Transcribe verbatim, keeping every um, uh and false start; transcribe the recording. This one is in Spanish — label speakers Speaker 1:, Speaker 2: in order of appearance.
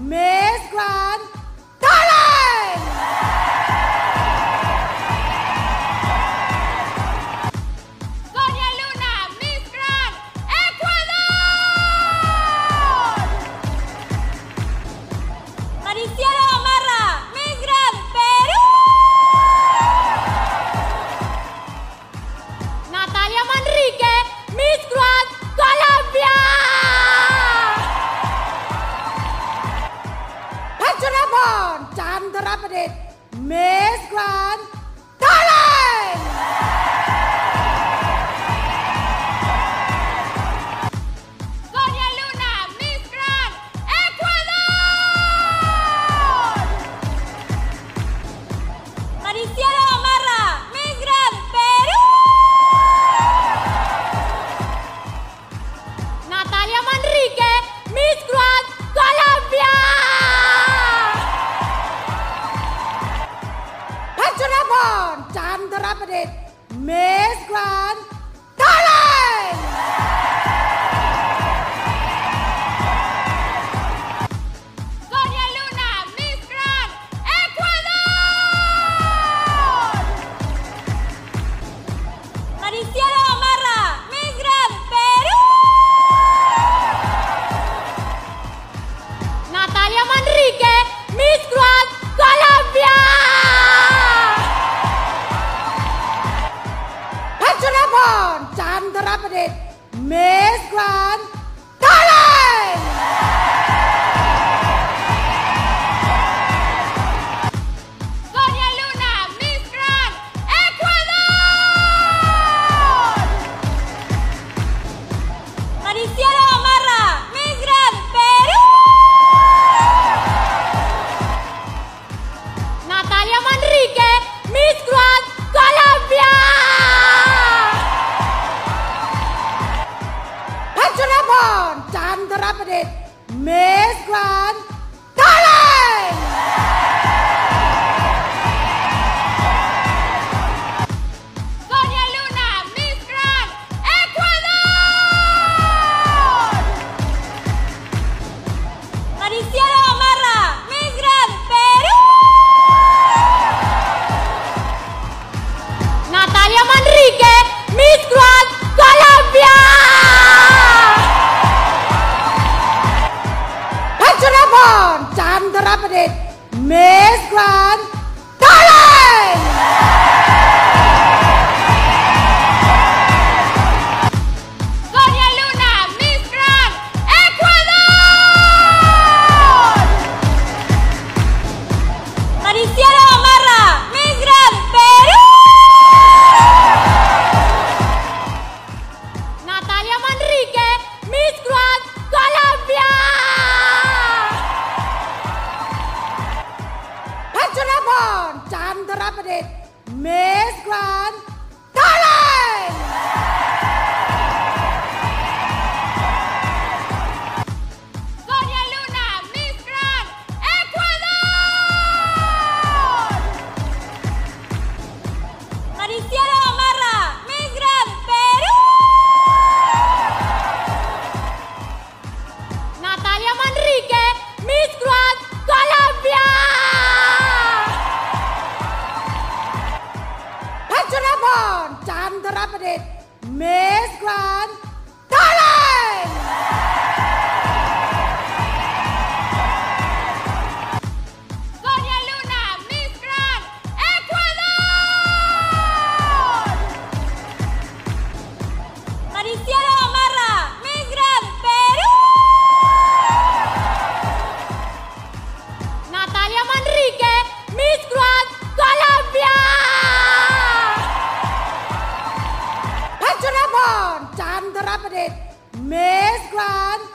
Speaker 1: Miss Grand Thailand
Speaker 2: Sonia Luna, Miss Grand Ecuador. Mariciela Gamarra, Miss Grand Perú. Natalia Manrique, Miss Grand Colombia.
Speaker 1: Pachanapon Chandrapadet Miss Grand Thailand
Speaker 2: Sonia Luna, Miss Grand Ecuador. Mariciela Gamarra, Miss Grand Perú. Natalia Manrique, Miss Grand Colombia.
Speaker 1: Pachanapon Chandrapadet Miss Grand Thailand
Speaker 2: Sonia Luna, Miss Grand Ecuador. Mariciela Gamarra, Miss Grand Perú. Natalia Manrique, Miss Grand Colombia.
Speaker 1: Pachanapon Chandrapadet Miss Grand Thailand
Speaker 2: Sonia Luna, Miss Grand Ecuador. Mariciela Gamarra, Miss Grand Perú. Natalia Manrique, Miss Grand Colombia.
Speaker 1: Pachanapon Chandrapadet Miss Grand Thailand
Speaker 2: Sonia Luna, Miss Grand Ecuador. Mariciela Gamarra, Miss Grand Perú. Natalia Manrique, Miss Grand Colombia.
Speaker 1: Pachanapon Chandrapadet Miss Grand Thailand
Speaker 2: Sonia Luna, Miss Grand Ecuador. Mariciela Gamarra, Miss Grand Perú. Natalia Manrique, Miss Grand Colombia.
Speaker 1: Pachanapon Chandrapadet Miss Grand Thailand
Speaker 2: Sonia Luna, Miss Grand Ecuador. Mariciela Gamarra, Miss Grand Perú. Natalia Manrique, Miss Grand Colombia.
Speaker 1: Pachanapon Chandrapadet Miss Grand Thailand
Speaker 2: Sonia Luna, Miss Grand Ecuador. Mariciela Gamarra, Miss Grand Perú. Natalia Manrique, Miss Grand Colombia.
Speaker 1: Pachanapon Chandrapadet Miss Grand